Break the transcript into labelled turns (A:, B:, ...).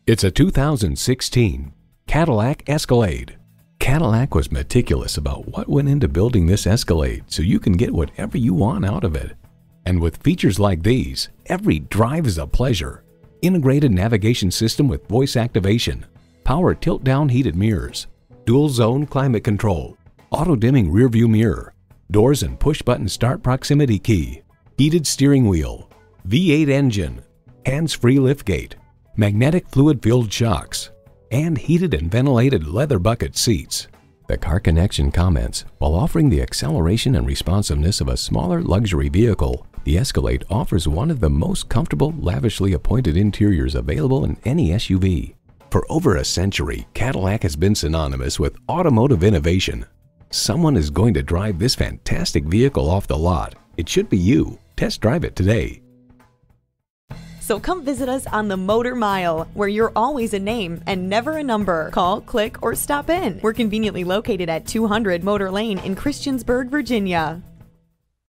A: It's a 2016 Cadillac Escalade. Cadillac was meticulous about what went into building this Escalade so you can get whatever you want out of it. And with features like these, every drive is a pleasure. Integrated navigation system with voice activation, power tilt-down heated mirrors, dual-zone climate control, auto-dimming rear-view mirror, doors and push-button start proximity key, heated steering wheel, V8 engine, hands-free liftgate, magnetic fluid-filled shocks, and heated and ventilated leather bucket seats. The Car Connection comments, while offering the acceleration and responsiveness of a smaller luxury vehicle, the Escalade offers one of the most comfortable, lavishly appointed interiors available in any SUV. For over a century, Cadillac has been synonymous with automotive innovation. Someone is going to drive this fantastic vehicle off the lot. It should be you. Test drive it today.
B: So come visit us on the Motor Mile, where you're always a name and never a number. Call, click, or stop in. We're conveniently located at 200 Motor Lane in Christiansburg, Virginia.